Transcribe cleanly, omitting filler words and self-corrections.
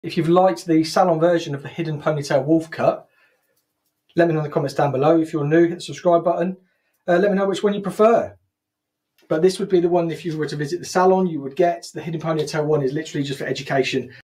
If you've liked the Salon version of the hidden ponytail wolf cut, let me know in the comments down below. If you're new, hit the subscribe button. Let me know which one you prefer. But this would be the one, if you were to visit the salon, you would get. The hidden ponytail one is literally just for education.